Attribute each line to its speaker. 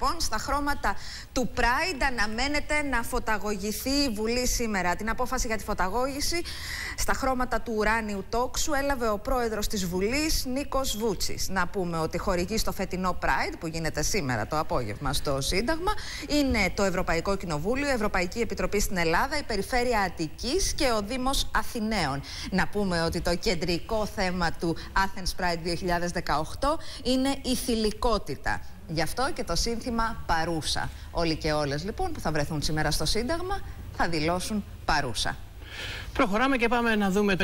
Speaker 1: λοιπόν στα χρώματα του Pride αναμένεται να φωταγωγηθεί η Βουλή σήμερα. Την απόφαση για τη φωταγώγηση στα χρώματα του ουράνιου τόξου έλαβε ο πρόεδρος της Βουλής, Νίκος Βούτσης. Να πούμε ότι χορηγεί στο φετινό Pride που γίνεται σήμερα το απόγευμα στο Σύνταγμα είναι το Ευρωπαϊκό Κοινοβούλιο, η Ευρωπαϊκή Επιτροπή στην Ελλάδα, η Περιφέρεια Αττικής και ο Δήμος Αθηναίων. Να πούμε ότι το κεντρικό θέμα του Athens Pride 2018 είναι η θηλυκότητα. Γι' αυτό και το σύνθημα παρούσα. Όλοι και όλες λοιπόν που θα βρεθούν σήμερα στο Σύνταγμα θα δηλώσουν παρούσα.
Speaker 2: Προχωράμε και πάμε να δούμε